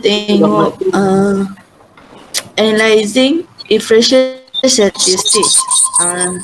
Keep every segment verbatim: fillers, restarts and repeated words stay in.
tengok uh, analyzing inferential statistics. Uh,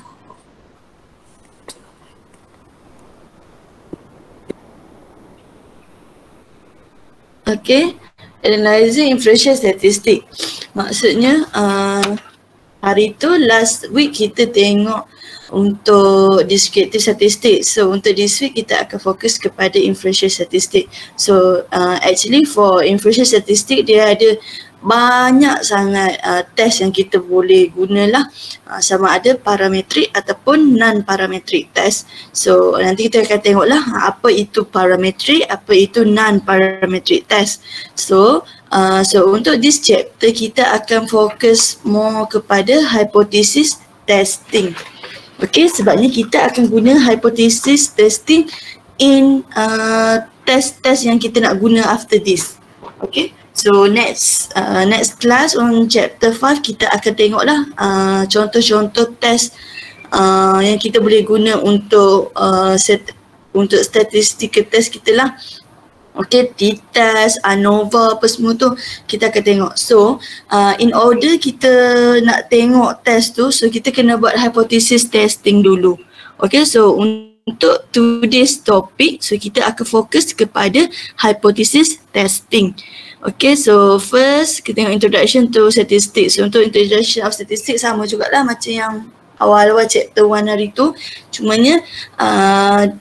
okay, analyzing inferential statistics. Maksudnya uh, hari tu last week kita tengok untuk descriptive statistik. So untuk this week kita akan fokus kepada inferential statistik. So uh, actually for inferential statistik dia ada banyak sangat uh, test yang kita boleh gunalah, uh, sama ada parametrik ataupun non-parametric test. So nanti kita akan tengoklah apa itu parametrik, apa itu non-parametric test. So uh, so untuk this chapter kita akan fokus more kepada hypothesis testing. Okay, sebabnya kita akan guna hypothesis testing in uh, test-test yang kita nak guna after this. Okay, so next uh, next class on chapter five kita akan tengoklah uh, contoh-contoh test uh, yang kita boleh guna untuk uh, set, untuk statistical test kita lah. Okay, t-test, ANOVA, apa semua tu kita akan tengok. So, uh, in order kita nak tengok test tu, so kita kena buat hypothesis testing dulu. Okay, so untuk today's topic, so kita akan fokus kepada hypothesis testing. Okay, so first kita tengok introduction to statistics. So untuk introduction of statistics sama jugalah macam yang awal-awal chapter one hari tu. Cumanya, uh,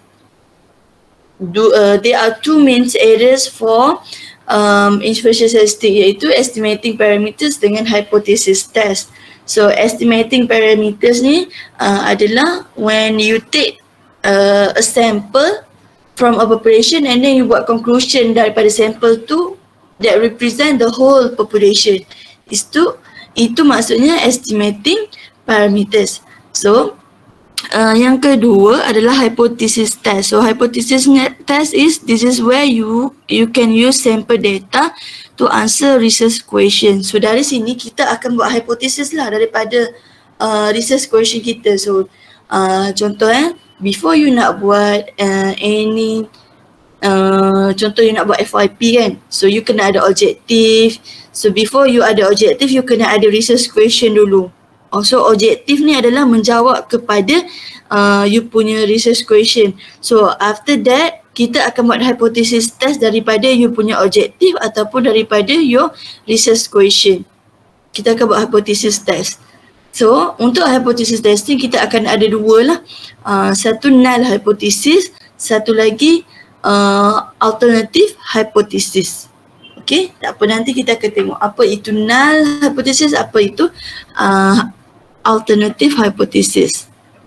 Do, uh, there are two main areas for um, inferential statistics, iaitu estimating parameters dengan hypothesis test. So estimating parameters ni uh, adalah when you take uh, a sample from a population and then you buat conclusion daripada sampel tu that represent the whole population. Itu itu maksudnya estimating parameters. So Uh, yang kedua adalah hypothesis test. So hypothesis test is this is where you you can use sample data to answer research question. So dari sini kita akan buat hypothesis lah daripada uh, research question kita. So uh, contoh eh before you nak buat uh, any uh, contoh you nak buat F Y P kan. So you kena ada objektif. So before you ada objektif you kena ada research question dulu. Also objektif ni adalah menjawab kepada uh, you punya research question. So after that kita akan buat hypothesis test daripada you punya objektif ataupun daripada your research question. Kita akan buat hypothesis test. So untuk hypothesis testing kita akan ada dua lah. Uh, satu null hypothesis, satu lagi uh, alternative hypothesis. Okay, tak apa, nanti kita akan tengok apa itu null hypothesis, apa itu uh, alternative hypothesis.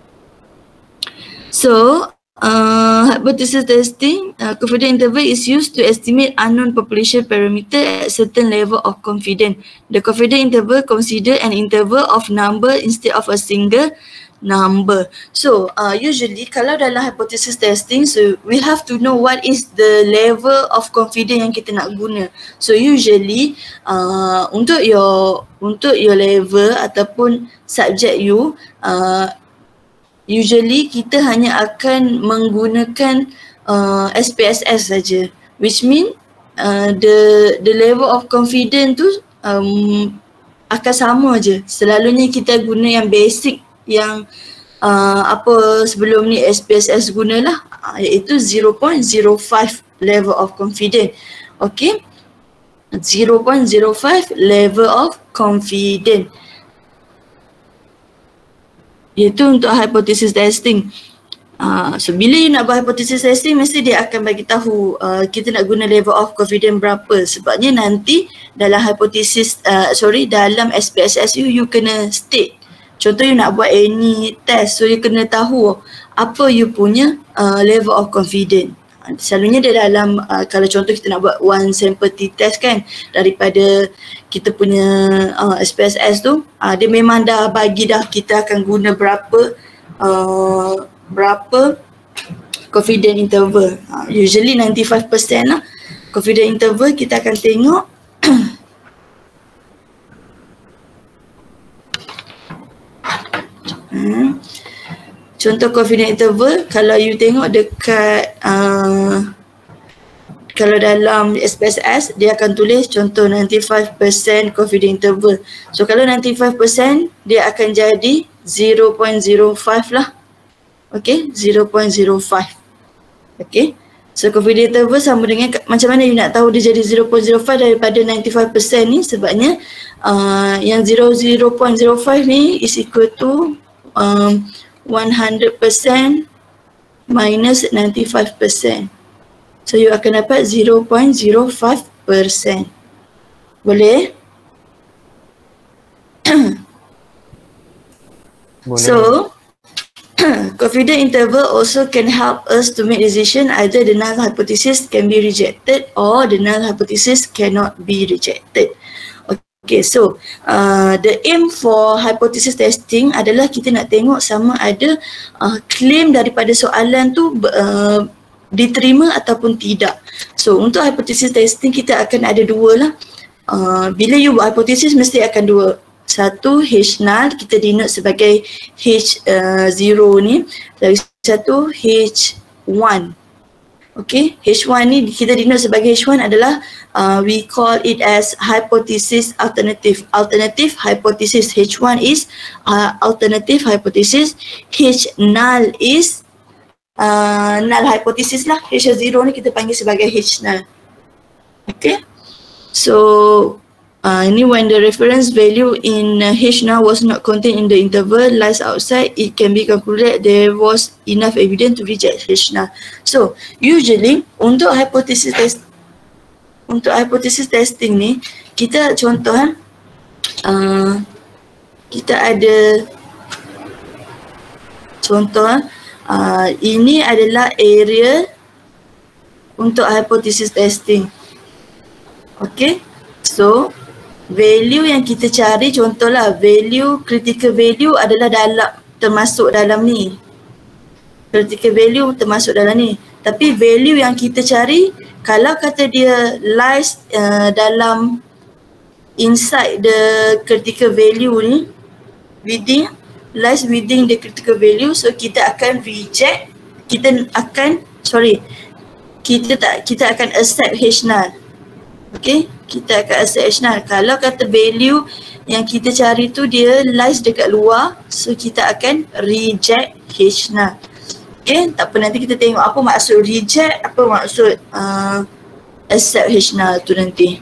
So, uh, hypothesis testing, uh, confidence interval is used to estimate unknown population parameter at certain level of confidence. The confidence interval consider an interval of number instead of a single number. So, uh, usually kalau dalam hypothesis testing, so we have to know what is the level of confidence yang kita nak guna. So, usually uh, untuk your untuk your level ataupun subject you, uh, usually kita hanya akan menggunakan uh, S P S S saja, which mean uh, the the level of confidence tu um, akan sama je. Selalunya kita guna yang basic yang uh, apa sebelum ni S P S S gunalah, uh, iaitu zero point zero five level of confidence. Okay, zero point zero five level of confidence, iaitu untuk hypothesis testing. Uh, so bila you nak buat hypothesis testing, mesti dia akan bagi tahu uh, kita nak guna level of confidence berapa. Sebabnya nanti dalam hypothesis uh, sorry dalam S P S S you, you kena state. Contoh you nak buat any test, so you kena tahu apa you punya uh, level of confidence. Selalunya dia dalam uh, kalau contoh kita nak buat one sample t-test kan, daripada kita punya uh, S P S S tu, uh, dia memang dah bagi dah kita akan guna berapa uh, berapa confidence interval. Uh, usually ninety-five percent lah confidence interval kita akan tengok. hmm. Contoh confidence interval, kalau you tengok dekat uh, kalau dalam S P S S dia akan tulis contoh ninety-five percent confidence interval. So kalau ninety-five percent dia akan jadi zero point zero five lah. Okay, zero point zero five. Okay, so confidence interval sama dengan macam mana you nak tahu dia jadi zero point zero five daripada ninety-five percent ni, sebabnya uh, yang zero point zero five ni is equal to um, one hundred percent minus ninety-five percent. So you akan dapat zero point zero five percent. Boleh? Boleh. So confidence interval also can help us to make decision. Either the null hypothesis can be rejected or the null hypothesis cannot be rejected. Okay, so uh, the aim for hypothesis testing adalah kita nak tengok sama ada uh, claim daripada soalan tu uh, diterima ataupun tidak. So untuk hypothesis testing kita akan ada dua lah. Uh, bila you buat hypothesis mesti akan dua. Satu H null, kita denote sebagai H zero uh, ni. Lagi satu H one. Okay, H one ni kita denote sebagai H one adalah uh, we call it as hypothesis alternative. Alternative hypothesis. H one is uh, alternative hypothesis. H null is uh, null hypothesis lah. H zero ni kita panggil sebagai H null. Okay, so Uh, ini when the reference value in uh, H null was not contained in the interval lies outside, it can be concluded there was enough evidence to reject H null. So usually untuk hypothesis test, untuk hypothesis testing ni kita contoh uh, kita ada contoh uh, ini adalah area untuk hypothesis testing. Okay, so value yang kita cari, contohlah value, critical value adalah dalam, termasuk dalam ni. Critical value termasuk dalam ni. Tapi value yang kita cari, kalau kata dia lies uh, dalam inside the critical value ni, within, lies within the critical value, so kita akan reject, kita akan, sorry, kita tak, kita akan accept H null. Okay, kita akan accept H null. Kalau kata value yang kita cari tu dia lies dekat luar, so kita akan reject H null. Okay, tak apa, nanti kita tengok apa maksud reject, apa maksud uh, accept H null tu nanti.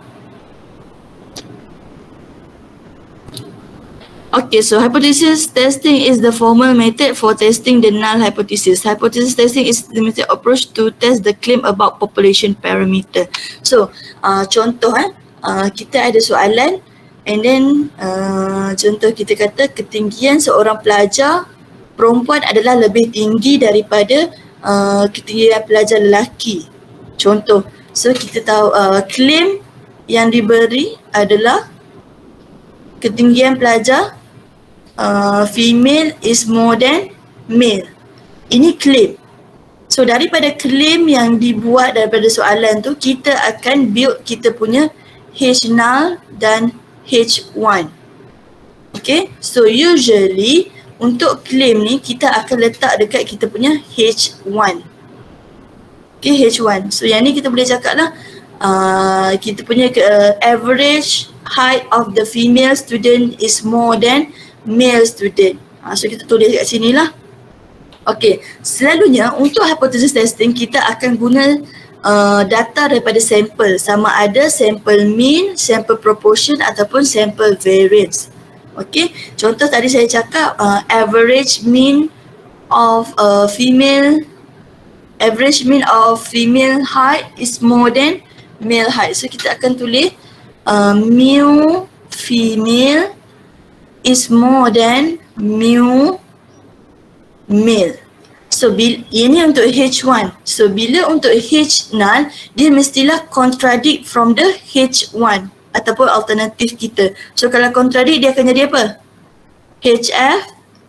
Okay, so hypothesis testing is the formal method for testing the null hypothesis. Hypothesis testing is the method approach to test the claim about population parameter. So, uh, contoh eh, uh, kita ada soalan and then uh, contoh kita kata ketinggian seorang pelajar perempuan adalah lebih tinggi daripada uh, ketinggian pelajar lelaki. Contoh, so kita tahu uh, claim yang diberi adalah ketinggian pelajar Uh, female is more than male. Ini claim. So daripada claim yang dibuat daripada soalan tu, kita akan build kita punya H null dan H one. Okay, so usually untuk claim ni kita akan letak dekat kita punya H one. Okay, H one. So yang ni kita boleh cakap lah uh, kita punya uh, average height of the female student is more than male student. Ha, so kita tulis kat sini lah. Okay, selalunya untuk hypothesis testing kita akan guna uh, data daripada sampel, sama ada sampel mean, sampel proportion ataupun sampel variance. Okay, contoh tadi saya cakap uh, average mean of a female, average mean of female height is more than male height. So kita akan tulis uh, mu female is more than mu male. So bil, ini untuk H one. So bila untuk H null, dia mestilah contradict from the H one ataupun alternatif kita. So kalau contradict dia akan jadi apa? H F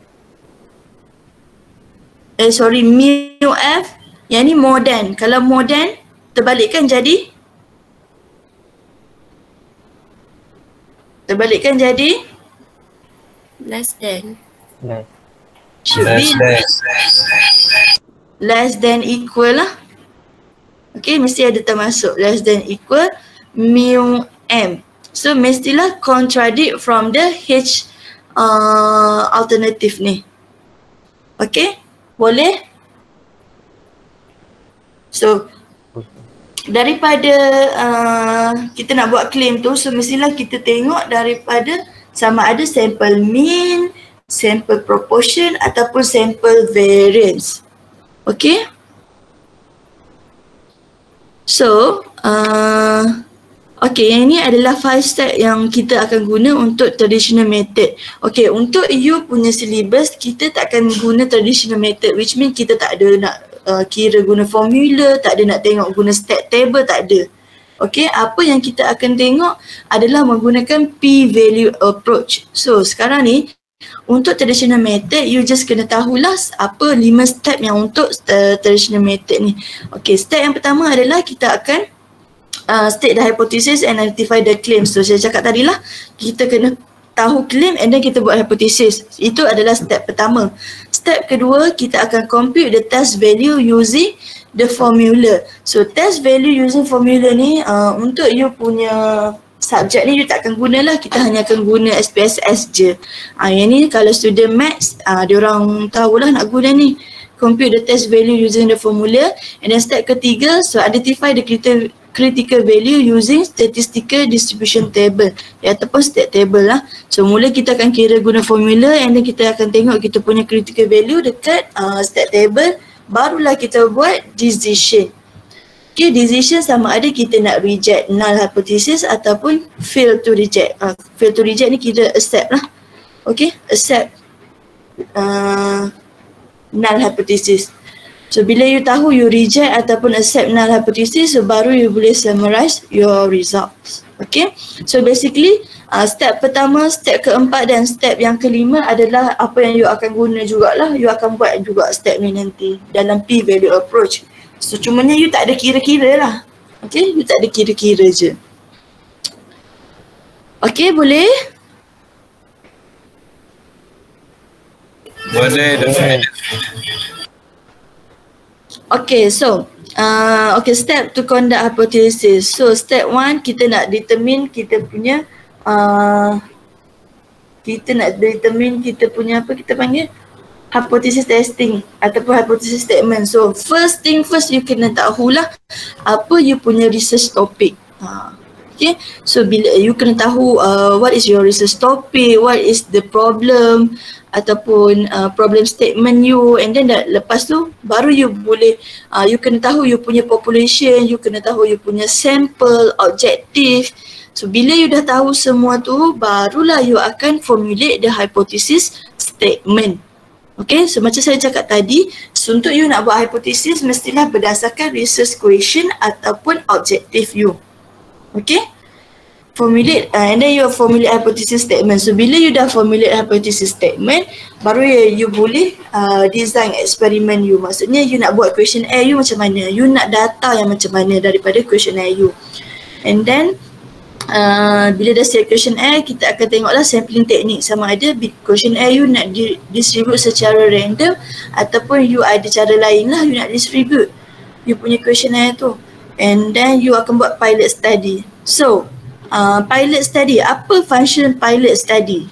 eh sorry mu F, yang ni more than. Kalau more than terbalikkan jadi terbalikkan jadi less than. Less. Should be less than equal lah. Okay, mesti ada termasuk less than equal mu m. So mestilah contradict from the H uh, alternative ni. Okay, boleh? So daripada uh, kita nak buat claim tu, so mestilah kita tengok daripada sama ada sample mean, sample proportion ataupun sample variance. Okay. So, uh, okay, yang ini adalah five step yang kita akan guna untuk traditional method. Okay, untuk you punya syllabus, kita tak akan guna traditional method, which mean kita tak ada nak uh, kira guna formula, tak ada nak tengok guna stat table, tak ada. Okay, apa yang kita akan tengok adalah menggunakan p-value approach. So, sekarang ni, untuk traditional method, you just kena tahulah apa lima step yang untuk uh, traditional method ni. Okay, step yang pertama adalah kita akan uh, state the hypothesis and identify the claim. So, saya cakap tadi lah, kita kena tahu claim and then kita buat hypothesis. Itu adalah step pertama. Step kedua, kita akan compute the test value using the formula. So, test value using formula ni uh, untuk you punya subjek ni you tak akan gunalah, kita hanya akan guna S P S S je. Ah, yang ni kalau student maths, ah, diorang tahulah nak guna ni. Compute the test value using the formula. And then step ketiga, so identify the critical, critical value using statistical distribution table. Ya, ataupun stat table lah. So mula kita akan kira guna formula and then kita akan tengok kita punya critical value dekat uh, stat table. Barulah kita buat decision. Okay, decision sama ada kita nak reject null hypothesis ataupun fail to reject. Uh, fail to reject ni kita accept lah. Okay, accept uh, null hypothesis. So bila you tahu you reject ataupun accept null hypothesis, so baru you boleh summarize your results. Okay, so basically uh, step pertama, step keempat dan step yang kelima adalah apa yang you akan guna jugalah. You akan buat juga step ni nanti dalam p-value approach. So cumanya you tak ada kira-kira lah. Okay, you tak ada kira-kira je. Okay, boleh? Boleh, boleh. Okay, so uh, okay, step to conduct hypothesis. So step one, kita nak determine kita punya uh, kita nak determine kita punya apa kita panggil? Hypothesis testing ataupun hypothesis statement. So first thing first, you kena tahulah apa you punya research topic. Ha. Okay, so bila you kena tahu uh, what is your research topic, what is the problem ataupun uh, problem statement you, and then dah, lepas tu baru you boleh uh, you kena tahu you punya population, you kena tahu you punya sample, objective. So bila you dah tahu semua tu, barulah you akan formulate the hypothesis statement. Okay, so macam saya cakap tadi, so untuk you nak buat hypothesis mestilah berdasarkan research question ataupun objective you. Okay, formulate uh, and then you formulate hypothesis statement. So bila you dah formulate hypothesis statement, baru you, you boleh uh, design eksperimen you. Maksudnya you nak buat questionnaire you macam mana, you nak data yang macam mana daripada questionnaire you. And then Uh, bila dah set questionnaire, kita akan tengoklah sampling teknik, sama ada questionnaire you nak di- distribute secara random ataupun you ada cara lain lah you nak distribute you punya questionnaire tu. And then you akan buat pilot study. So uh, pilot study, apa function pilot study?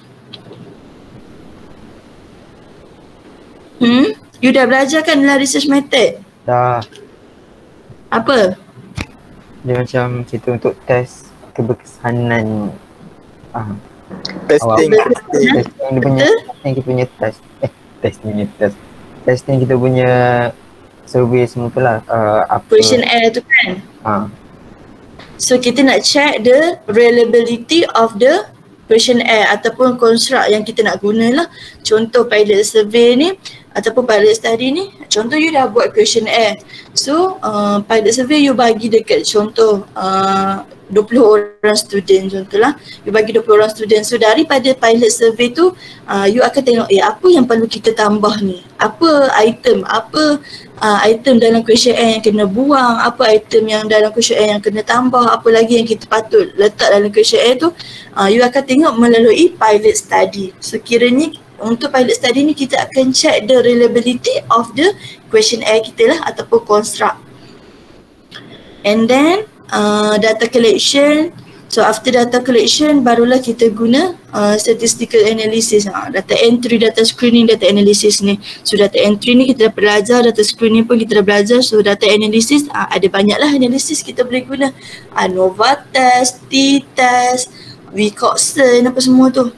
Hmm? You dah belajar kan dalam research method? Dah. Apa? Dia macam kita untuk test keberkesanan ah Testing, awak. testing. Testing dia punya, testing kita punya test eh testing ni test testing kita punya survey semua tu lah, uh, apa Questionnaire tu kan? ah So kita nak check the reliability of the questionnaire ataupun construct yang kita nak guna lah. Contoh pilot survey ni ataupun pilot study ni, contoh you dah buat questionnaire. So uh, pilot survey you bagi dekat contoh uh, dua puluh orang student contohlah. You bagi dua puluh orang student. So daripada pilot survey tu uh, you akan tengok eh apa yang perlu kita tambah ni. Apa item, apa uh, item dalam questionnaire yang kena buang, apa item yang dalam questionnaire yang kena tambah, apa lagi yang kita patut letak dalam questionnaire tu. Uh, you akan tengok melalui pilot study. So kiranya untuk pilot study ni kita akan check the reliability of the questionnaire kita lah ataupun construct. And then uh, data collection. So after data collection barulah kita guna uh, statistical analysis. Uh, data entry, data screening, data analysis ni. So data entry ni kita dah belajar, data screening pun kita dah belajar. So data analysis uh, ada banyaklah analysis kita boleh guna. ANOVA test, t-test, Wilcoxon apa semua tu.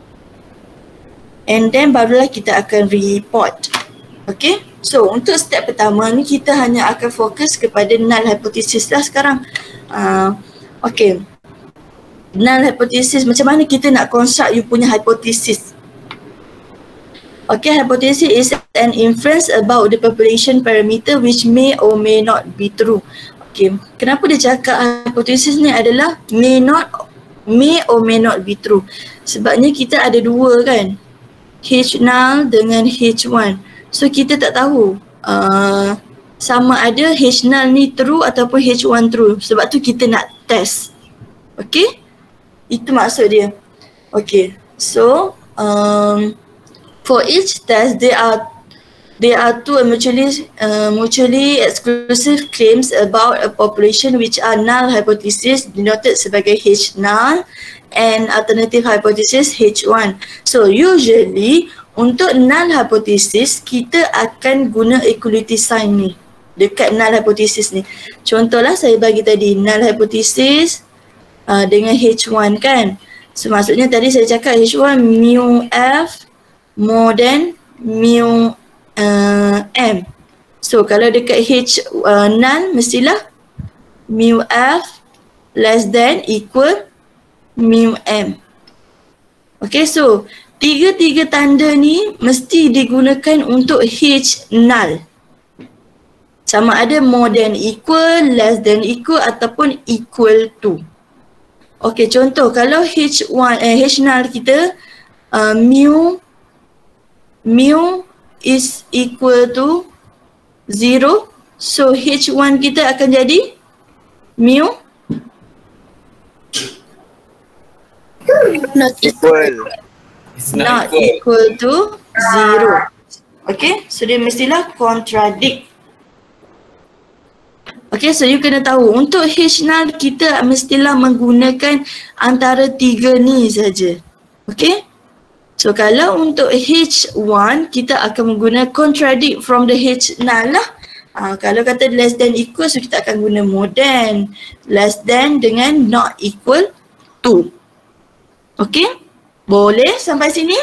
And then barulah kita akan report. Okay, so untuk step pertama ni kita hanya akan fokus kepada null hypothesis lah sekarang. Uh, okay. Null hypothesis, macam mana kita nak construct you punya hypothesis. Okay, hypothesis is an inference about the population parameter which may or may not be true. Okay, kenapa dia cakap hypothesis ni adalah may not, may or may not be true. Sebabnya kita ada dua kan, H null dengan H one. So kita tak tahu uh, sama ada H null ni true ataupun H one true. Sebab tu kita nak test. Okay, itu maksud dia. Okay, so um, for each test there are there are two mutually uh, mutually exclusive claims about a population which are null hypothesis denoted sebagai H null and alternative hypothesis H one. So usually untuk null hypothesis kita akan guna equality sign ni dekat null hypothesis ni. Contohlah saya bagi tadi null hypothesis Uh, dengan H one kan. So maksudnya tadi saya cakap H one mu F more than mu uh, M. So kalau dekat H uh, null mestilah mu F less than equal mu M. Okay, so tiga-tiga tanda ni mesti digunakan untuk H null. Sama ada more than equal, less than equal ataupun equal to. Okay, contoh kalau H one eh H null kita uh, mu mu is equal to zero, so H one kita akan jadi mu not equal, not equal to zero. Okay, so dia mestilah contradict. Okay, so you kena tahu untuk H null kita mestilah menggunakan antara tiga ni saja. Okay, so kalau untuk H one kita akan menggunakan contradict from the H null lah. Uh, kalau kata less than equal, so kita akan guna more than, less than dengan not equal to. Okay, boleh sampai sini?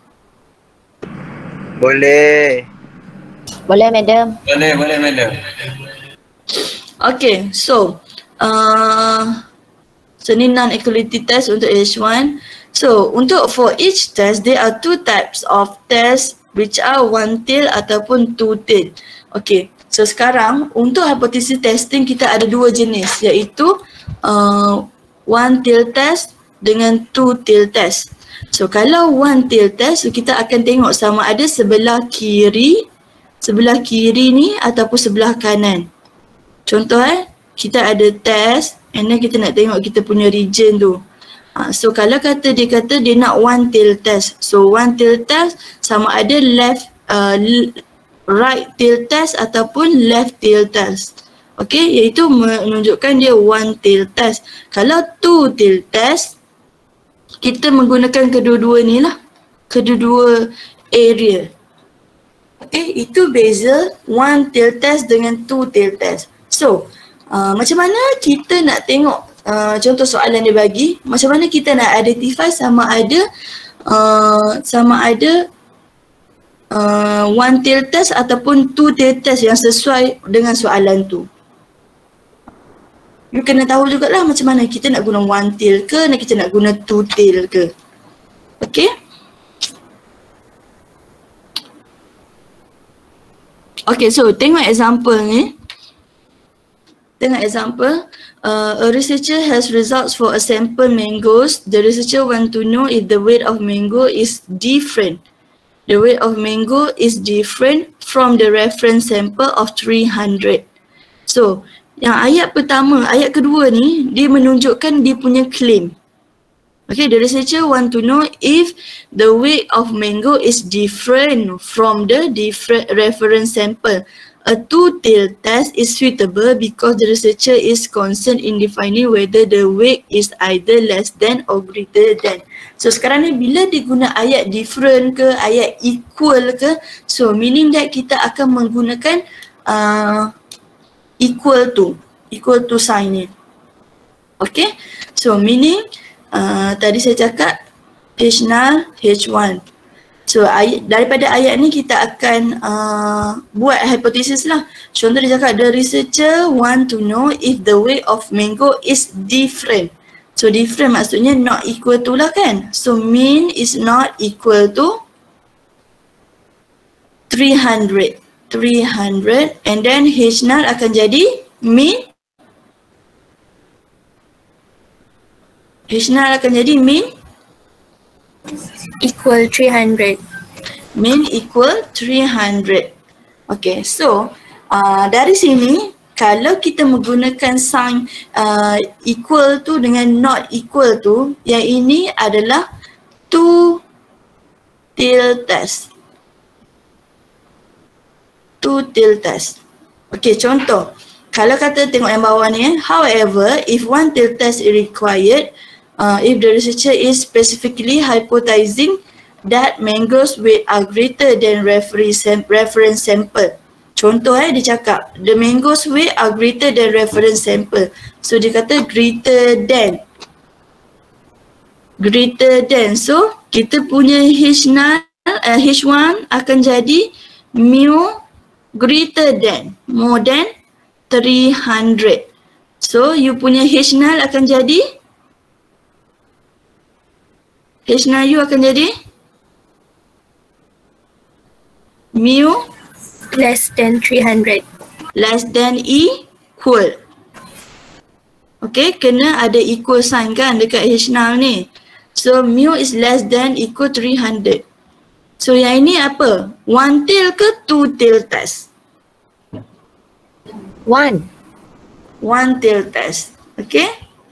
Boleh. Boleh madam. Boleh, boleh madam. Okay, so uh, so ni non-equality test untuk H one. So untuk for each test there are two types of test which are one tail ataupun two tail. Okay, so sekarang untuk hypothesis testing kita ada dua jenis, iaitu uh, one tail test dengan two tail test. So kalau one tail test, so kita akan tengok sama ada sebelah kiri, sebelah kiri ni ataupun sebelah kanan. Contoh eh, kita ada test and then kita nak tengok kita punya region tu. Ha, so kalau kata dia kata dia nak one tail test. So one tail test sama ada left, uh, right tail test ataupun left tail test. Okay, iaitu menunjukkan dia one tail test. Kalau two tail test, kita menggunakan kedua-dua ni lah. Kedua-dua area. Okay, itu beza one tail test dengan two tail test. So, uh, macam mana kita nak tengok uh, contoh soalan dia bagi, macam mana kita nak identify sama ada uh, sama ada uh, one tail test ataupun two tail test yang sesuai dengan soalan tu. You kena tahu jugalah macam mana kita nak guna one tail ke, nak kita nak guna two tail ke. Okay? Okay, so tengok example ni. Tengok example, uh, a researcher has results for a sample mangoes. The researcher want to know if the weight of mango is different. The weight of mango is different from the reference sample of three hundred. So, yang ayat pertama, ayat kedua ni, dia menunjukkan dia punya claim. Okay, the researcher want to know if the weight of mango is different from the different reference sample. A two-tailed test is suitable because the researcher is concerned in defining whether the weight is either less than or greater than. So sekarang ni bila diguna ayat different ke, ayat equal ke, so meaning that kita akan menggunakan uh, equal to, equal to sign ni. Okay, so meaning uh, tadi saya cakap H null, H one. So ayat, daripada ayat ni kita akan uh, buat hipotesis lah. Contoh dia cakap the researcher want to know if the weight of mango is different. So different maksudnya not equal to lah kan. So mean is not equal to three hundred. three hundred and then H null akan jadi mean. H null akan jadi mean Equal three hundred. Mean equal three hundred. Okay, so uh, dari sini kalau kita menggunakan sign uh, equal to dengan not equal to, yang ini adalah two-tailed test. Two-tailed test. Okay, contoh. Kalau kata tengok yang bawah ni, however, if one-tailed test is required, Uh, if the researcher is specifically hypothesizing that mangoes weight are greater than reference reference sample. Contoh eh dia cakap the mangoes weight are greater than reference sample. So dia kata greater than. Greater than. So kita punya H null, uh, H one akan jadi mu greater than, more than three hundred. So you punya H null akan jadi H null U akan jadi mu Less than three hundred. less than equal. Okay, kena ada equal sign kan dekat H null ni. So mu is less than equal three hundred. So yang ini apa? One tail ke two tail test? One. One tail test. Okay?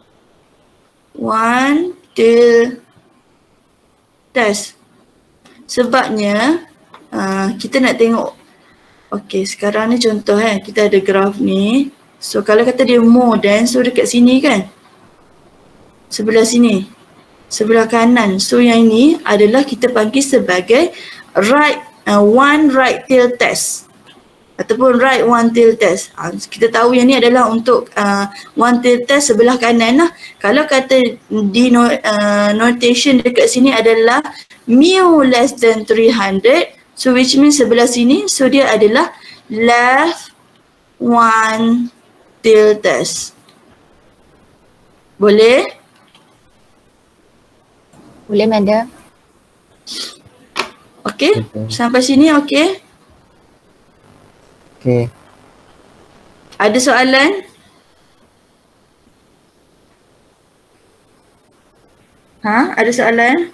One tail test. Sebabnya uh, kita nak tengok. Okay, sekarang ni contoh eh, kita ada graf ni. So kalau kata dia more than, so dekat sini kan, sebelah sini, sebelah kanan. So yang ini adalah kita panggil sebagai right uh, one right tail test ataupun right one tail test. Uh, kita tahu yang ni adalah untuk uh, one tail test sebelah kanan lah. Kalau kata di no, uh, notation dekat sini adalah mu less than three hundred, so which means sebelah sini, so dia adalah left one tail test. Boleh? Boleh, madam. Okay, sampai sini okay? Okay. Ada soalan? Ha? Ada soalan?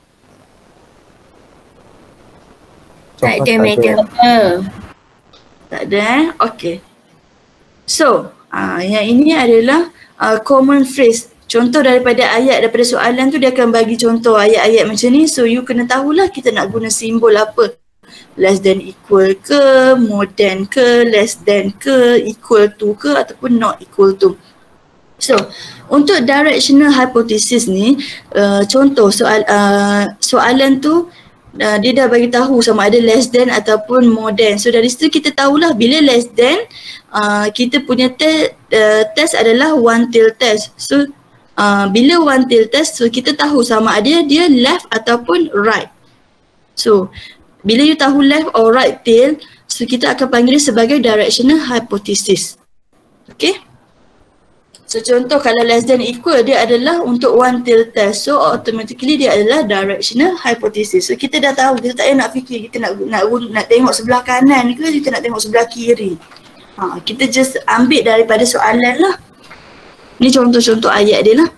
Tak ada, madam. Tak ada eh? Okay. So, uh, yang ini adalah uh, common phrase. Contoh daripada ayat, daripada soalan tu dia akan bagi contoh ayat-ayat macam ni. So, you kena tahulah kita nak guna simbol apa. Less than equal ke, more than ke, less than ke, equal to ke ataupun not equal to. So, untuk directional hypothesis ni, uh, contoh soal uh, soalan tu uh, dia dah bagi tahu sama ada less than ataupun more than. So dari situ kita tahulah bila less than uh, kita punya te- uh, test adalah one tail test. So uh, bila one tail test, so kita tahu sama ada dia left ataupun right. So bila you tahu left or right tail, so kita akan panggil sebagai directional hypothesis. Okay? So contoh kalau less than equal, dia adalah untuk one tail test. So automatically dia adalah directional hypothesis. So kita dah tahu, kita tak payah nak fikir kita nak nak, nak tengok sebelah kanan ke, kita nak tengok sebelah kiri. Ha, kita just ambil daripada soalan lah. Ni contoh-contoh ayat dia lah.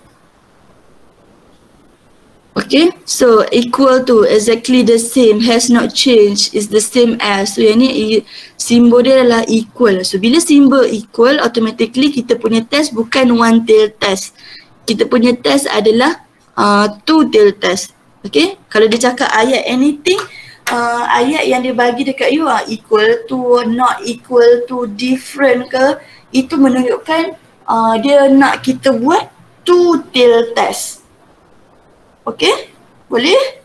Okay, so equal to, exactly the same, has not changed, is the same as. So yang ni simbol dia adalah equal. So bila simbol equal, automatically kita punya test bukan one tail test. Kita punya test adalah uh, two tail test. Okay, kalau dia cakap ayat anything, uh, ayat yang dia bagi dekat you uh, equal to, not equal to, different ke, itu menunjukkan uh, dia nak kita buat two tail test. Okay? Boleh?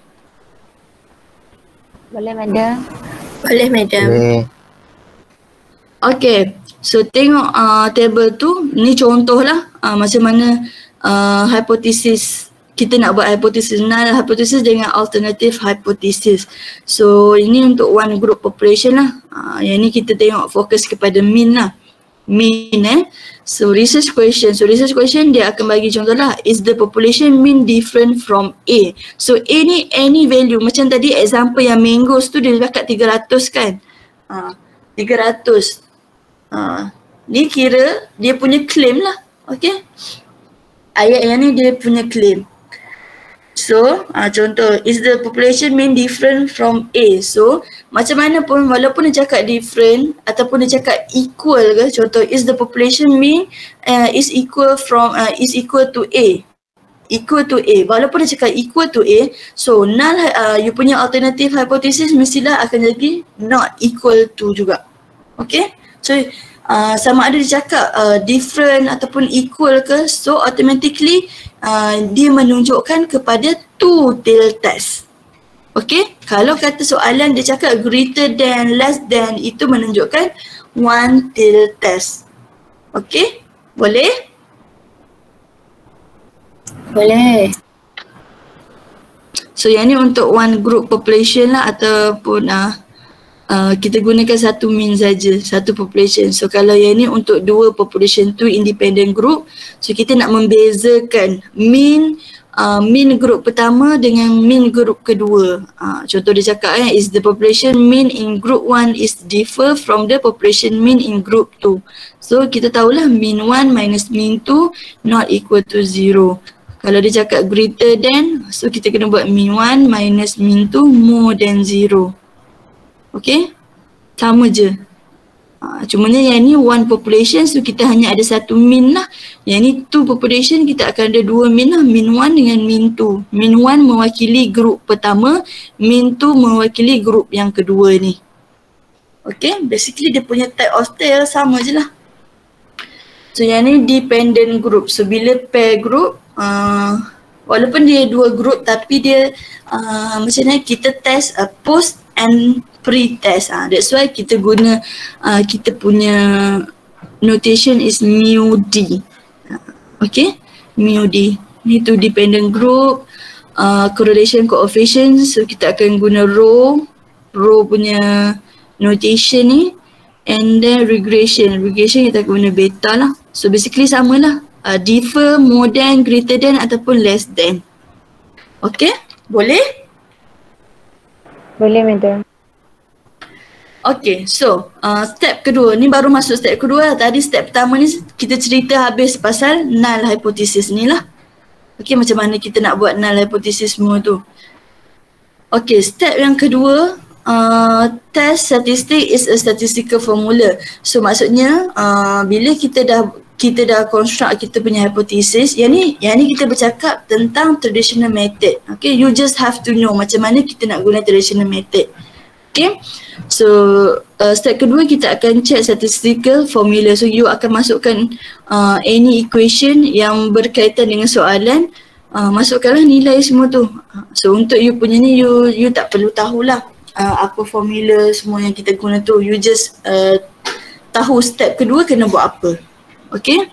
Boleh, madam. Boleh, madam. Boleh. Okay. So tengok uh, table tu, ni contoh lah uh, macam mana uh, hipotesis, kita nak buat hipotesis null hipotesis dengan alternative hypothesis. So ini untuk one group population lah. Uh, yang ni kita tengok fokus kepada mean lah. Mean eh. So research question, so research question dia akan bagi contoh lah, is the population mean different from A? So A ni any value, macam tadi example yang mangoes tu dia cakap tiga ratus kan. Uh, tiga ratus. Uh, ni kira dia punya claim lah. Okay. Ayat yang ni dia punya claim. So uh, contoh, is the population mean different from A? So macam mana pun walaupun dia cakap different ataupun dia cakap equal ke, contoh is the population mean uh, is equal from uh, is equal to A. Equal to A. Walaupun dia cakap equal to A, so null uh, you punya alternative hypothesis mestilah akan jadi not equal to juga. Okay. So uh, sama ada dia cakap uh, different ataupun equal ke, so automatically uh, dia menunjukkan kepada two tail test. Okay, kalau kata soalan dia cakap greater than, less than, itu menunjukkan one tail test. Okay, boleh? Boleh. So yang ni untuk one group population lah, ataupun uh, Uh, kita gunakan satu mean saja, satu population. So kalau yang ni untuk dua population tu independent group, so kita nak membezakan mean uh, mean group pertama dengan mean group kedua. Uh, contoh dia cakap eh, is the population mean in group one is differ from the population mean in group two. So kita tahulah mean one minus mean two not equal to zero. Kalau dia cakap greater than, so kita kena buat mean one minus mean two more than zero. Okay, sama je. Ha, cumanya yang ni one population, so kita hanya ada satu mean lah. Yang ni two population, kita akan ada dua mean lah, mean one dengan mean two. Mean one mewakili group pertama, mean two mewakili group yang kedua ni. Okay, basically dia punya type of tail sama je lah. So yang ni dependent group. So bila pair group, uh, walaupun dia dua group tapi dia uh, macam mana kita test uh, post and pre-test. Ah, that's why kita guna uh, kita punya notation is mu D. Okay, mu D. Ni tu dependent group, uh, correlation coefficient. So kita akan guna rho, rho punya notation ni, and then regression. Regression kita akan guna beta lah. So basically sama lah. Uh, differ, more than, greater than ataupun less than. Okay, boleh? Boleh, madam. Okay, so uh, step kedua, ni baru masuk step kedua lah. Tadi step pertama ni kita cerita habis pasal null hypothesis ni lah. Okay, macam mana kita nak buat null hypothesis semua tu. Okay, step yang kedua, uh, test statistic is a statistical formula. So maksudnya uh, bila kita dah kita dah construct kita punya hypothesis, yang ni yang ni kita bercakap tentang traditional method. Okay, you just have to know macam mana kita nak guna traditional method. Okay, so uh, step kedua kita akan check statistical formula. So you akan masukkan uh, any equation yang berkaitan dengan soalan, uh, masukkanlah nilai semua tu. So untuk you punya ni, you you tak perlu tahulah uh, apa formula semua yang kita guna tu. You just uh, tahu step kedua kena buat apa. Okay.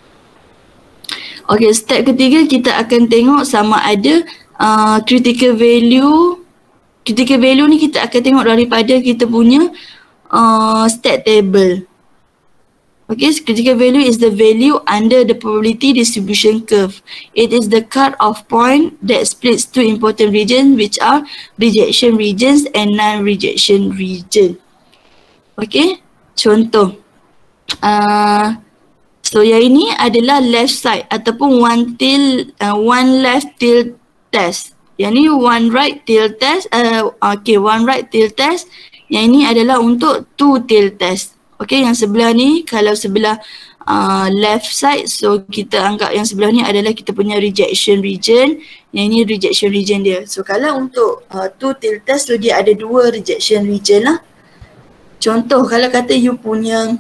Okay, step ketiga kita akan tengok sama ada uh, critical value. Critical value ni kita akan tengok daripada kita punya uh, stat table. Okay, critical value is the value under the probability distribution curve. It is the cut-off point that splits two important regions, which are rejection regions and non-rejection region. Okay, contoh. Uh, so yang ini adalah left side ataupun one tail, uh, one left tail test. Yang ni one right tail test, uh, okay, one right tail test. Yang ini adalah untuk two tail test. Okay, yang sebelah ni, kalau sebelah uh, left side. So kita anggap yang sebelah ni adalah kita punya rejection region. Yang ini rejection region dia. So kalau untuk uh, two tildes tu dia ada dua rejection region lah. Contoh kalau kata you punya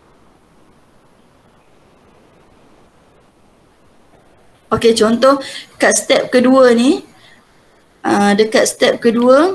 okay, contoh kat step kedua ni uh, dekat step kedua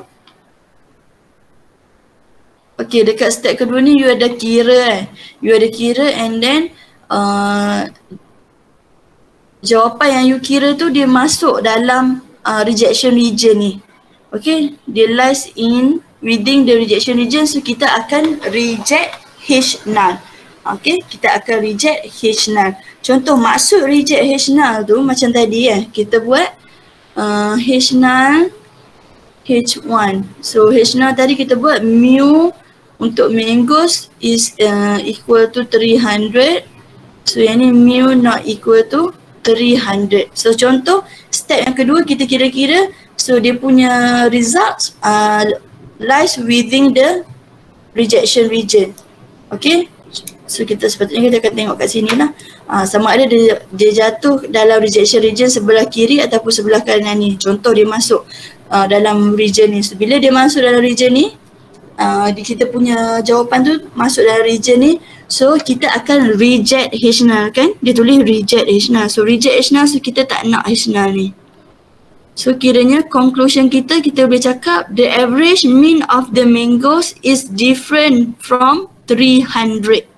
okay, dekat step kedua ni you ada kira eh. You ada kira and then uh, jawapan yang you kira tu dia masuk dalam uh, rejection region ni. Okay, dia lies in within the rejection region, so kita akan reject H null. Okay, kita akan reject H null. Contoh maksud reject H null tu macam tadi eh, kita buat uh, H null H one. So H null tadi kita buat mu untuk mangoes is uh, equal to three hundred. So yang ni mu not equal to three hundred. So contoh step yang kedua kita kira-kira, so dia punya results uh, lies within the rejection region. Okay, so kita sepatutnya kita akan tengok kat sini lah. Uh, sama ada dia, dia jatuh dalam rejection region sebelah kiri ataupun sebelah kanan ni. Contoh dia masuk uh, dalam region ni. So bila dia masuk dalam region ni, uh, kita punya jawapan tu masuk dalam region ni. So kita akan reject H null kan. Dia tulis reject H null. So reject H null, so kita tak nak H null ni. So kiranya conclusion kita, kita boleh cakap the average mean of the mangoes is different from three hundred.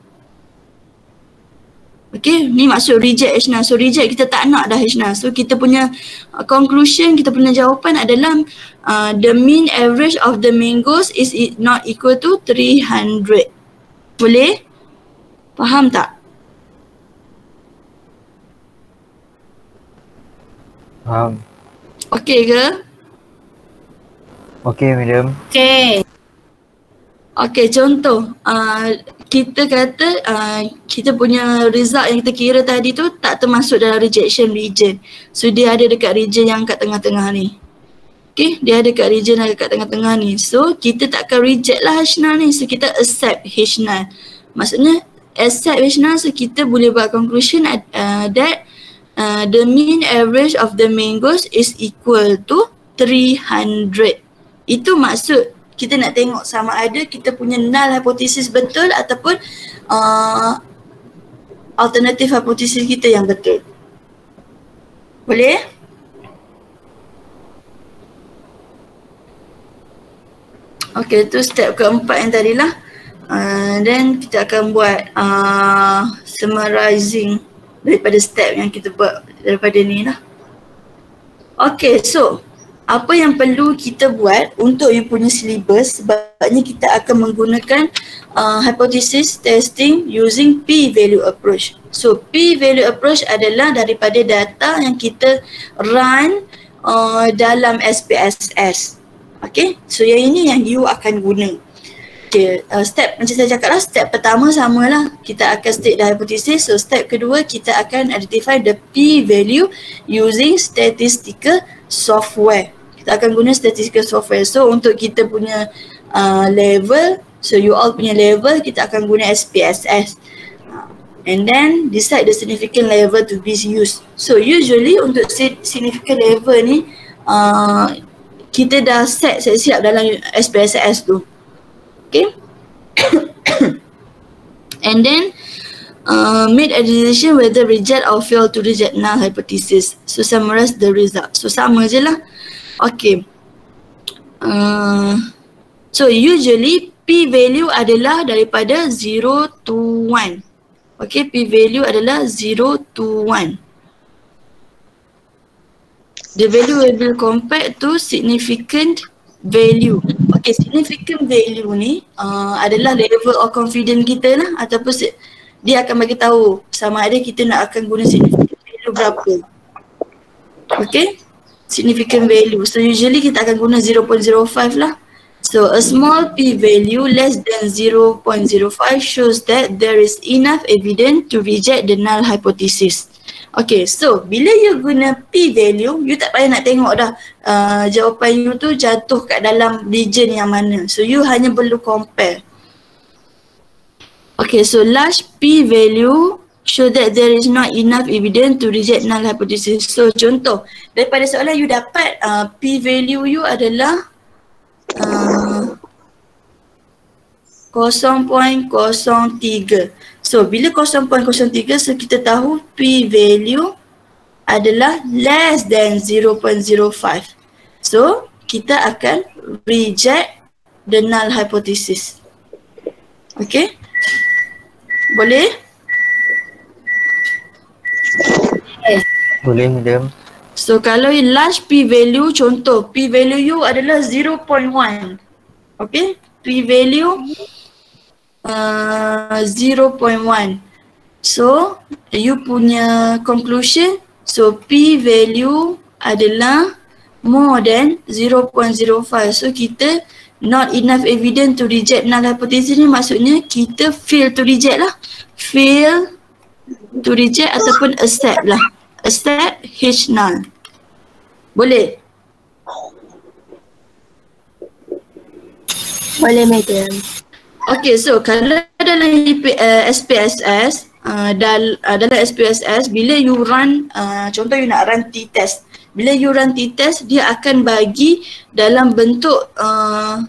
Okay, ni maksud reject H null. So reject kita tak nak dah H null. So kita punya uh, conclusion, kita punya jawapan adalah uh, the mean average of the mangoes is not equal to three hundred. Boleh? Faham tak? Faham. Okay ke? Okay, madam. Okay. Okay, contoh uh, kita kata uh, kita punya result yang kita kira tadi tu tak termasuk dalam rejection region. So dia ada dekat region yang kat tengah-tengah ni. Okay, dia ada kat region yang kat tengah-tengah ni. So kita tak akan reject lah H null ni. So kita accept H null. Maksudnya accept H null, so kita boleh buat conclusion uh, that uh, the mean average of the mangoes is equal to three hundred. Itu maksud kita nak tengok sama ada kita punya null hypothesis betul ataupun uh, alternative hypothesis kita yang betul. Boleh? Okay, tu step keempat yang tadi lah. Uh, then kita akan buat uh, summarizing daripada step yang kita buat daripada ni lah. Okay, so apa yang perlu kita buat untuk you punya syllabus, sebabnya kita akan menggunakan uh, hypothesis testing using p-value approach. So p-value approach adalah daripada data yang kita run uh, dalam S P S S. Okay, so yang ini yang you akan guna. Okay, uh, step macam saya cakap lah, step pertama samalah, kita akan state the hypothesis. So step kedua kita akan identify the p-value using statistical software. Kita akan guna statistical software. So untuk kita punya uh, level, so you all punya level, kita akan guna S P S S. Uh, and then decide the significant level to be used. So usually untuk significant level ni, uh, kita dah set siap-siap dalam S P S S tu. Okay. And then uh, made a decision whether reject or fail to reject null hypothesis. So summarize the result. So sama je lah. Okay. Uh, so usually p value adalah daripada zero to one. Okay, p value adalah zero to one. The value will be compared to significant value. Okay, significant value ni uh, adalah level of confidence kita lah, ataupun dia akan bagi tahu sama ada kita nak akan guna significant value berapa. Okay, significant value. So usually kita akan guna zero point zero five lah. So a small p value less than zero point zero five shows that there is enough evidence to reject the null hypothesis. Okay, so bila you guna p value, you tak payah nak tengok dah uh, jawapan you tu jatuh kat dalam region yang mana. So you hanya perlu compare. Okay, so large p value show that there is not enough evidence to reject null hypothesis. So contoh, daripada soalan you dapat uh, P value you adalah uh, kosong perpuluhan kosong tiga. So bila kosong perpuluhan kosong tiga, so kita tahu P value adalah less than zero point zero five. So kita akan reject the null hypothesis. Okay? Boleh? Boleh, madam. So kalau you large P value, contoh P value you adalah zero point one. Okay? P value uh, zero point one. So you punya conclusion, so P value adalah more than zero point zero five. So kita not enough evidence to reject null hypothesis ni maksudnya kita fail to reject lah. Fail to reject ataupun accept lah. Accept H null. Boleh? Boleh, madam. Okay, so kalau dalam uh, S P S S, uh, dal, uh, dalam S P S S bila you run, uh, contoh you nak run t-test. Bila you run t-test, dia akan bagi dalam bentuk uh,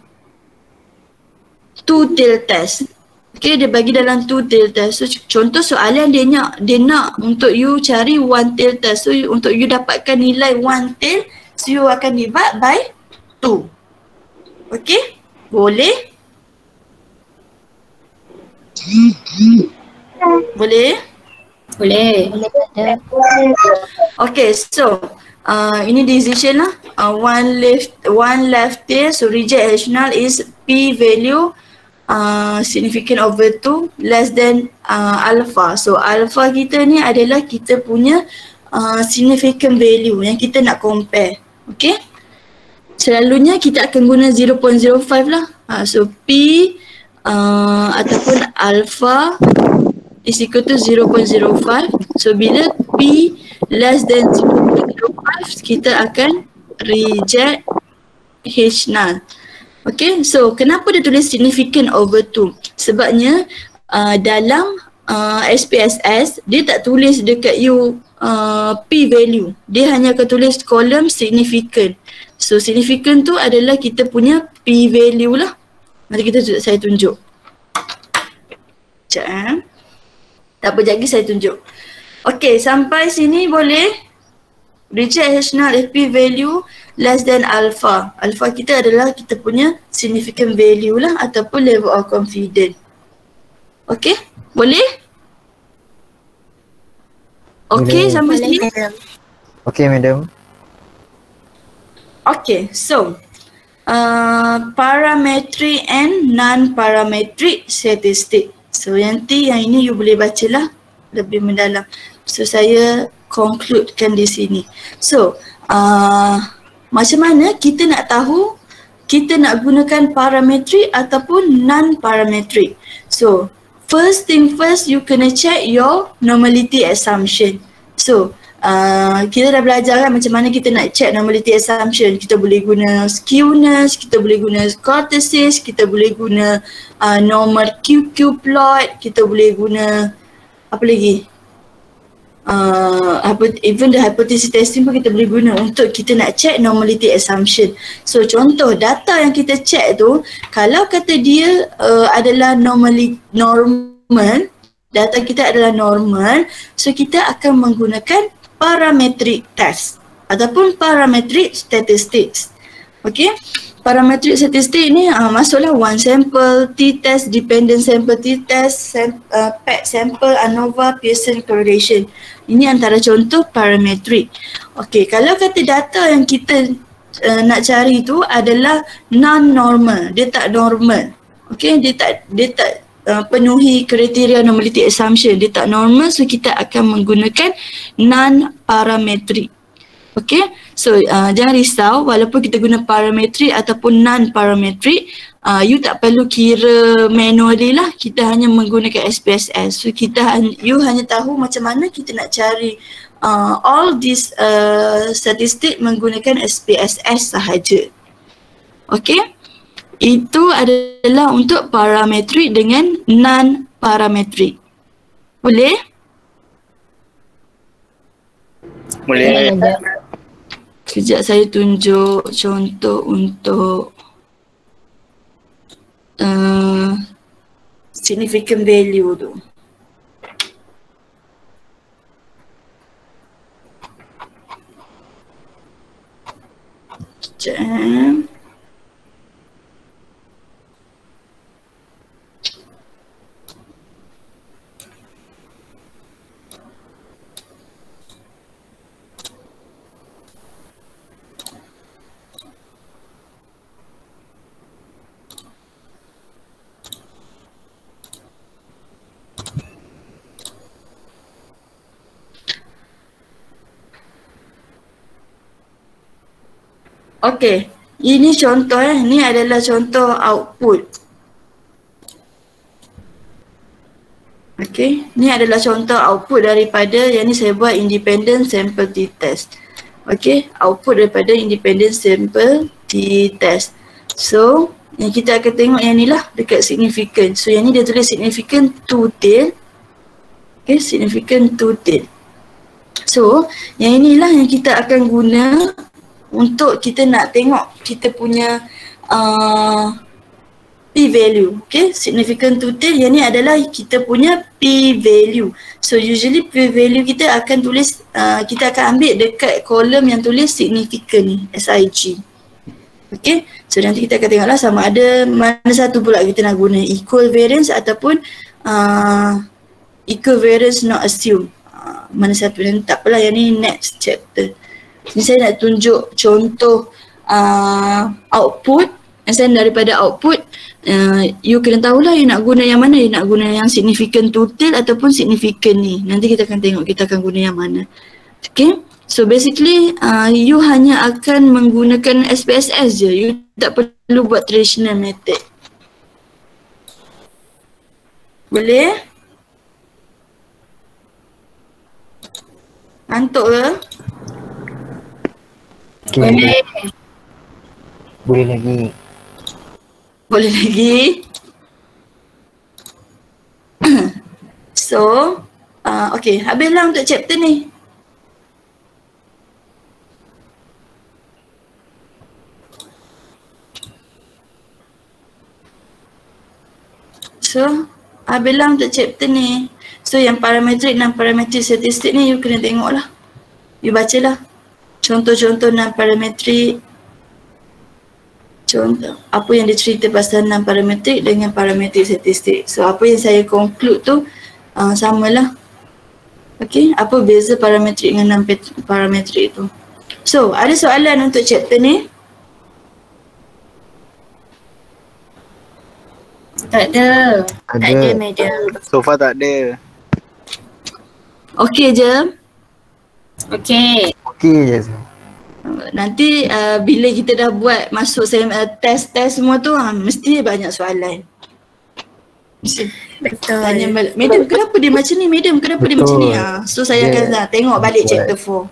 two-tail test. Okay, dia bagi dalam two-tail test. So contoh soalan dia nak, dia nak untuk you cari one-tail test. So untuk you dapatkan nilai one-tail, so you akan divide by two. Okay, boleh? Boleh? Boleh. Boleh. Okay, so uh, ini decision lah. Uh, one left, one left tail. So reject H null is P value uh, significant over two less than uh, alpha. So alpha kita ni adalah kita punya uh, significant value yang kita nak compare. Okay? Selalunya kita akan guna zero point zero five lah. Uh, so P uh, ataupun alpha is equal to zero point zero five. So bila P less than zero point zero five, kita akan reject H null. Okay, so kenapa dia tulis significant over two? Sebabnya uh, dalam uh, S P S S, dia tak tulis dekat you uh, P value. Dia hanya akan tulis kolom significant. So significant tu adalah kita punya P value lah. Nanti kita saya tunjuk. Sekejap eh. Tak apa, lagi saya tunjuk. Okay, sampai sini boleh? Reject H null if P value less than alpha. Alpha kita adalah kita punya significant value lah ataupun level of confidence. Okay, boleh? Okay, Boleh. sampai Boleh, sini? madam. Okay, madam. Okay, so uh, parametric and non-parametric statistic. So nanti yang ini you boleh bacalah lebih mendalam. So saya concludekan di sini. So uh, macam mana kita nak tahu kita nak gunakan parametric ataupun non-parametric. So first thing first, you kena check your normality assumption. So Uh, kita dah belajar kan macam mana kita nak check normality assumption. Kita boleh guna skewness, kita boleh guna kurtosis, kita boleh guna uh, normal Q Q plot, kita boleh guna apa lagi? Uh, even the hypothesis testing pun kita boleh guna untuk kita nak check normality assumption. So contoh data yang kita check tu, kalau kata dia uh, adalah normally normal, data kita adalah normal, so kita akan menggunakan parametric test ataupun parametric statistics. Okay, parametric statistik ni uh, masuklah one sample, t-test, dependent sample t-test, sam, uh, pack sample, ANOVA, Pearson correlation. Ini antara contoh parametric. Okay, kalau kata data yang kita uh, nak cari tu adalah non-normal, dia tak normal. Okay, dia tak dia tak Uh, penuhi kriteria normality assumption, dia tak normal, so kita akan menggunakan non-parametric. Okay, so uh, jangan risau walaupun kita guna parametric ataupun non-parametric, uh, you tak perlu kira manually lah, kita hanya menggunakan S P S S. So kita you hanya tahu macam mana kita nak cari uh, all these uh, statistik menggunakan S P S S sahaja. Okay, itu adalah untuk parametrik dengan non-parametrik. Boleh? Boleh. Sekejap saya tunjuk contoh untuk uh, significant value tu. Sekejap. Okey, ini contoh eh. Ini adalah contoh output. Okey, ini adalah contoh output daripada yang ni saya buat independent sample t-test. Okey, output daripada independent sample t-test. So, yang kita akan tengok yang ni lah dekat significant. So, yang ni dia tulis significant two tail. Okey, significant two tail. So, yang inilah yang kita akan guna untuk kita nak tengok kita punya uh, p-value. Okay, significant two tail yang ni adalah kita punya p-value. So usually p-value kita akan tulis, uh, kita akan ambil dekat kolom yang tulis significant ni, S I G. Okay, so nanti kita akan tengoklah sama ada mana satu pula kita nak guna, equal variance ataupun uh, equal variance not assumed. Uh, mana satu, dan tak apalah, yang ni next chapter. Ni saya nak tunjuk contoh uh, output. And then daripada output, uh, you kena tahulah you nak guna yang mana. You nak guna yang significant two tail ataupun significant ni. Nanti kita akan tengok kita akan guna yang mana. Okay. So basically uh, you hanya akan menggunakan S P S S je. You tak perlu buat traditional method. Boleh? Ngantuk ke? Okay. Boleh. Boleh lagi. Boleh lagi. So, uh, okay, habislah untuk chapter ni. So, habislah untuk chapter ni. So, yang parametrik dan parametrik statistik ni you kena tengok lah. You bacalah. Contoh-contoh non parametrik, contoh apa yang dicerita pasal non parametrik dengan parametrik statistik. So apa yang saya conclude tu uh, samalah. Okey, apa beza parametrik dengan non parametrik tu. So ada soalan untuk chapter ni? Tak ada. Ada. Tak ada, madam. So far tak ada. Okey je. Okey. Okey je. Nanti uh, bila kita dah buat masuk sem- uh, test-test semua tu uh, mesti banyak soalan. Mesti Betul. tanya balik, madam kenapa dia macam ni, madam kenapa dia Betul. macam ni. uh, So saya akan Dia uh, tengok balik buat. chapter four.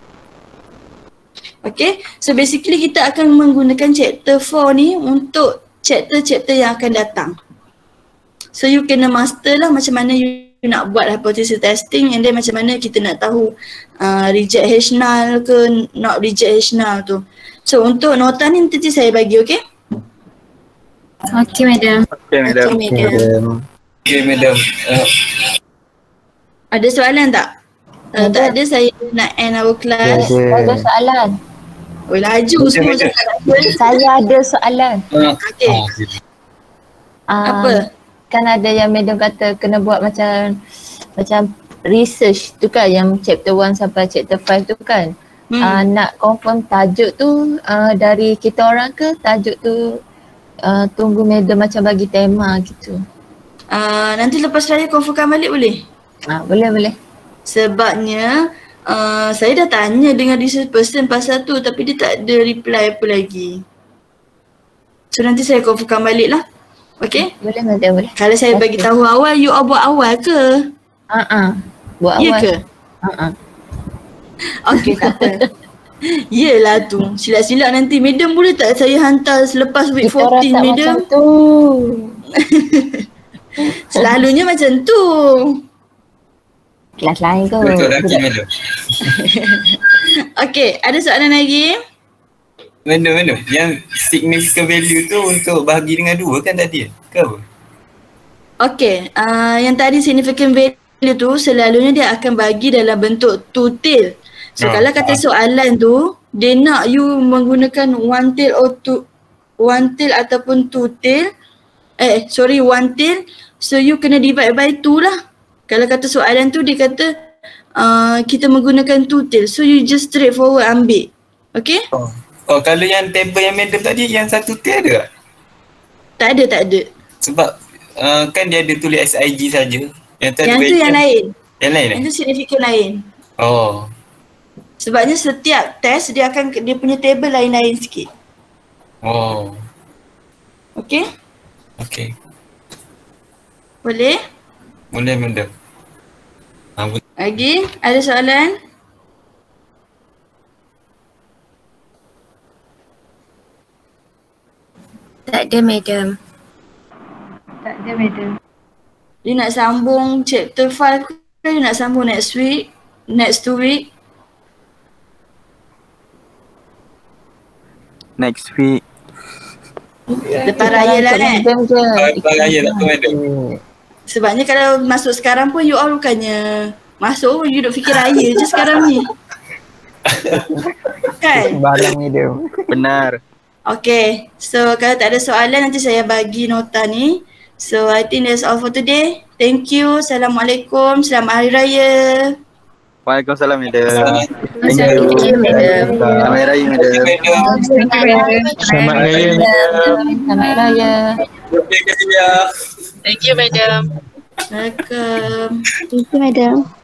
Okay, so basically kita akan menggunakan chapter four ni untuk chapter-chapter yang akan datang. So you kena master lah macam mana you nak buat hypothesis testing, and then macam mana kita nak tahu uh, reject H null ke not reject H null tu. So untuk nota ni nanti saya bagi, okay? Okey, madam. Okay, madam. Okey, Okay, madam. madam. Okay, madam. Uh, Ada soalan tak? Uh, tak ada, saya nak end our class. Ada. Ada soalan. Oh laju semua Macam- cakap. Saya ada soalan. Okay, Uh, apa? Kan ada yang madam kata kena buat macam macam research tu kan, yang chapter one sampai chapter five tu kan. Hmm. Uh, nak confirm tajuk tu uh, dari kita orang ke tajuk tu uh, tunggu madam macam bagi tema gitu. Uh, nanti lepas raya confirmkan balik boleh? Ah, boleh boleh. Sebabnya uh, saya dah tanya dengan research person pasal tu tapi dia tak ada reply apa lagi. So nanti saya confirmkan balik lah. Okay? Boleh madam boleh. Kalau saya bagi tahu awal, you all buat awal ke? Ah uh ah. Buat Ya awal. ke? Ah ah. Okay, tak apa. Yelah tu. Silap-silap nanti. Madam boleh tak saya hantar selepas week Kita orang fourteen, tak madam? macam tu. Selalunya macam tu. Kelas lain kot. Betul lagi madam. Okay, ada soalan lagi? Madam, madam. Yang significant value tu untuk bahagi dengan dua kan tadi? Ke apa? Okay, uh, yang tadi significant value tu selalunya dia akan bagi dalam bentuk two tail. So Oh, kalau kata soalan tu, dia nak you menggunakan one tail or two, one tail ataupun two tail. Eh, sorry, one tail. So you kena divide by two lah. Kalau kata soalan tu dia kata uh, kita menggunakan two tail. So you just straightforward ambil. Okay? Oh. Oh, kalau yang table yang madam tadi yang satu tail ada tak? Tak ada, tak ada. Sebab uh, kan dia ada tulis S I G saja. Yang tu, Yang tu yang lain. Yang lain eh? Yang tu signifikan lain. Oh. Sebabnya setiap test dia akan dia punya table lain-lain sikit. Oh. Okay? Okay. Boleh? Boleh madam. Ha, boleh. Lagi? Ada soalan? Tak ada madam. Tak ada, madam. You nak sambung chapter five ke you nak sambung next week? Next two week? Next week. Lepas raya lah kan? Jam je. Lepas raya tak apa madam? Sebabnya kalau masuk sekarang pun you all bukannya masuk, you duk fikir raya je sekarang ni. Kan? Barang medium. Benar. Okay, so kalau tak ada soalan nanti saya bagi nota ni. So I think that's all for today. Thank you. Assalamualaikum. Selamat Hari Raya. Waalaikumsalam madam. Thank you madam. Selamat Hari Raya madam. Selamat Raya. Selamat Raya. Terima kasih ya. Thank you, madam. Welcome. Thank you madam.